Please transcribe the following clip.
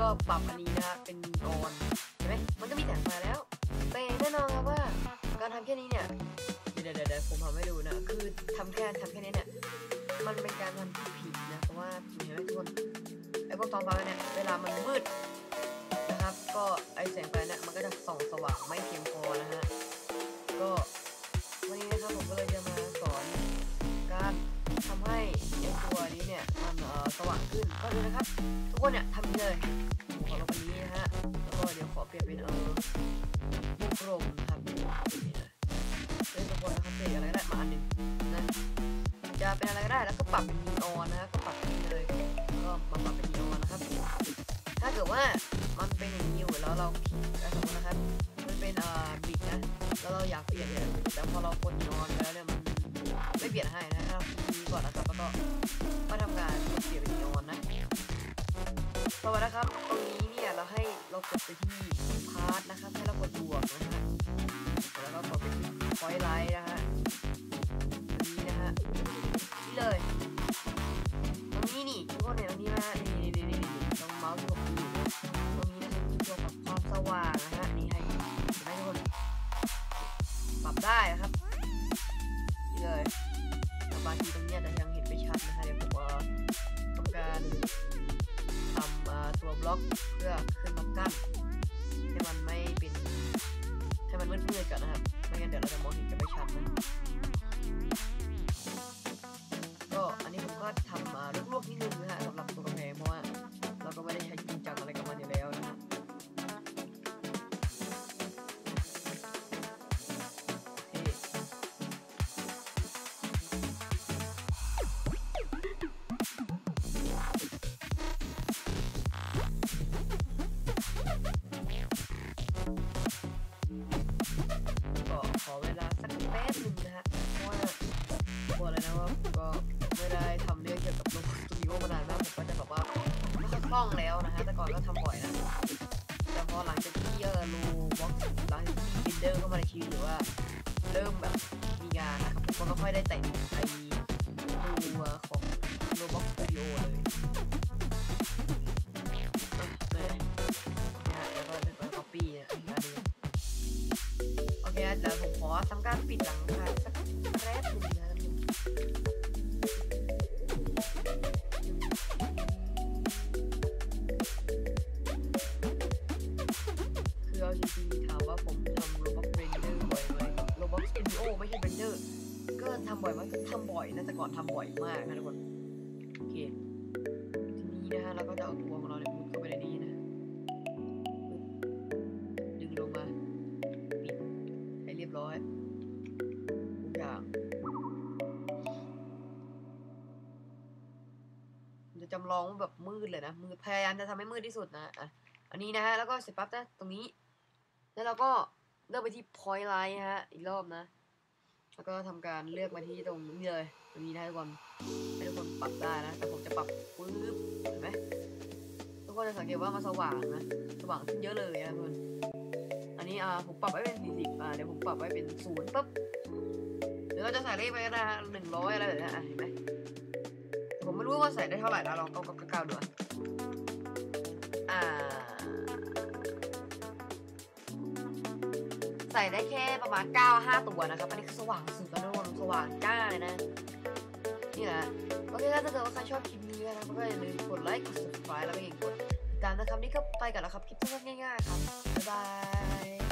ก็ปรับอันนี้นะเป็นออนเห็นไหมมันก็มีแสงไฟแล้วแต่แน่นอนครับว่าการทำแค่นี้เนี่ยเดี๋ยวผมทำให้ดูนะคือทำแค่นี้เนี่ยมันเป็นการทำที่ผิดนะเพราะว่าเห็นไหมทุกคนไอ้พวกท้องฟ้าเนี่ยเวลามันมืดนะครับก็ไอแสงไฟเนี่ยมันก็จะส่องสว่างไม่เพียงพอนะฮะก็วันนี้นะครับผมก็เลยจะมาสอนการทำให้ไอตัวนี้เนี่ยมันสว่างขึ้นก็เลยนะครับทุกคนเนี่ยทำเลยผมขอลงอันนี้นะฮะแล้วก็เดี๋ยวขอเปลี่ยนเป็นวงกลมครับนี่นะเป็นทุกคนนะครับเปลี่ยนอะไรก็ได้มาอันหนึ่งนะจะเป็นอะไรก็ได้แล้วก็ปรับเป็นนีออนนะก็ปรับนี้เลยก็มาปรับเป็นนีออนนะครับถ้าเกิดว่ามันเป็นอย่างนี้อยู่แล้วเราสมมตินะครับมันเป็นบิดนะแล้วเราอยากเปลี่ยนเนี่ยแต่พอเรากดนีออนแล้วเนี่ยมันไม่เปลี่ยนให้นะครับทีก่อนนะครับแล้วก็มาทำการกดเปลี่ยนเป็นนีออนนะต่อไปนะครับตรงนี้เนี่ยเราให้เรากดไปที่พาร์ทนะครับให้เรากดบวกนะฮะแล้วก็กดไปที่พอยต์ไลท์นะฮะนี่นะฮะนี่เลยตรงนี้นี่ทุกคนเห็นตรงนี้นะนี่ตรงเมาส์ที่ผมอยู่ตรงนี้นะเป็นตัวปรับความสว่างนะฮะนี่ให้ทุกคนปรับได้นะครับนี่เลยบางทีตรงนี้จะยังเห็นไม่ชัดนะฮะเดี๋ยวผมทำการทำตัวบล็อกเพื่อขึ้นมากั้นให้มันไม่เป็นให้มันมืดๆก่อนนะครับไม่งั้นเดี๋ยวเราจะมองเห็นกันไม่ชัดนะก็อันนี้ผมก็ทำลวกๆนิดนึงนะฮะสำหรับตัวกำแพงเพราะว่าเราก็ไม่ได้ใช้จริงจังอะไรกับมันอยู่แล้วนะฮะขอเวลาสักแป๊บนึงนะฮะเพราะว่าบอกเลยนะว่าก็ไม่ได้ทำเรื่องเกี่ยวกับโลกสตูดิโอมานานมากผมก็จะแบบว่าไม่ค่อยคล่องแล้วนะฮะแต่ก่อนก็ทำบ่อยนะแต่พอหลังจากที่รูบล็อกหลังจากที่บินเดอร์เข้ามาในชีวิตหรือว่าเริ่มแบบมีงานนะครับผมก็ไม่ค่อยได้แต่งไอตัวของโลบล็อกสตูดิโอเลยแล้วก็เป็นคอปปี้นะโอเคเดี๋ยวผมขอทำการปิดหลังคาสักแป๊บนึงนะคือเอาจริงๆถามว่าผมทำ Roblox Render บ่อยไหม Roblox Studio ไม่ใช่ Render ก็ทำบ่อยไหมทำบ่อยนะแต่ก่อนทำบ่อยมากนะทุกคนโอเคทีนี้นะฮะเราก็จะเอาตัวของเราเนี่ยมุดเข้าไปในนี้นะดึงลงมาปิดให้เรียบร้อยทุกอย่างจะจำลองแบบมืดเลยนะมืดพยายามจะทำให้มืดที่สุดนะอันนี้นะฮะแล้วก็เสร็จปั๊บนะตรงนี้แล้วเราก็เลือกไปที่ point light ฮะอีกรอบนะแล้วก็ทำการเลือกมาที่ตรงนี้เลยตรงนี้นะทุกคนให้ทุกคนปรับได้นะแต่ผมจะปรับปึ๊บเห็นไหมทุกคนจะสังเกตว่ามันสว่างนะสว่างขึ้นเยอะเลยนะทุกคนอันนี้ผมปรับไว้เป็น40เดี๋ยวผมปรับไว้เป็น0ปุ๊บเดี๋ยวเราจะใส่เลขไปนะ100อะไรแบบนี้เห็นไหมผมไม่รู้ว่าใส่ได้เท่าไหร่นะลองก้าวดูใส่ได้แค่ประมาณ5ตัวนะครับอันนี้คือสว่างสุดแล้วทุกคนสว่างจ้าเลยนะนี่แหละโอเคถ้าเกิดว่าใครชอบคลิปนี้นะก็อย่าลืมกดไลค์กด subscribe แล้วก็อย่าลืมกดติดตามนะครับนี่ก็ไปกันแล้วครับคลิปสั้นๆง่ายๆครับบ๊ายบาย